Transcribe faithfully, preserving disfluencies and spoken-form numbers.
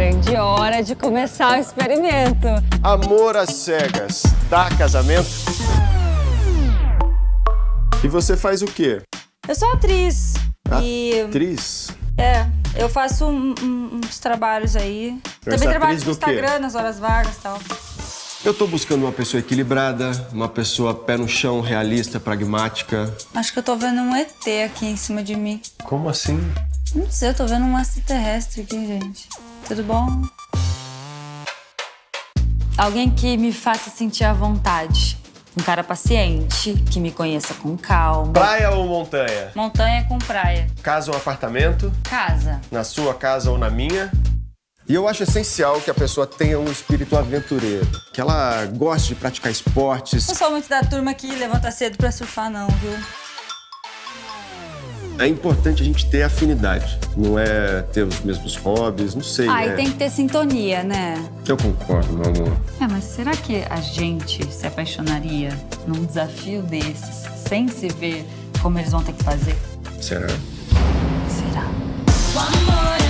grande hora de começar o experimento. Amor às cegas, dá casamento? E você faz o quê? Eu sou atriz. E... Atriz? É, eu faço um, um, uns trabalhos aí. Mas Também trabalho atriz no do quê? Instagram, nas horas vagas e tal. Eu tô buscando uma pessoa equilibrada, uma pessoa pé no chão, realista, pragmática. Acho que eu tô vendo um E T aqui em cima de mim. Como assim? Não sei, eu tô vendo um extraterrestre aqui, gente. Tudo bom? Alguém que me faça sentir à vontade. Um cara paciente, que me conheça com calma. Praia ou montanha? Montanha com praia. Casa ou apartamento? Casa. Na sua casa ou na minha? E eu acho essencial que a pessoa tenha um espírito aventureiro. Que ela goste de praticar esportes. Não sou muito da turma que levanta cedo pra surfar, não, viu? É importante a gente ter afinidade. Não é ter os mesmos hobbies, não sei, Ah, né? e tem que ter sintonia, né? Eu concordo, meu amor. É, mas será que a gente se apaixonaria num desafio desses, sem se ver como eles vão ter que fazer? Será? Será?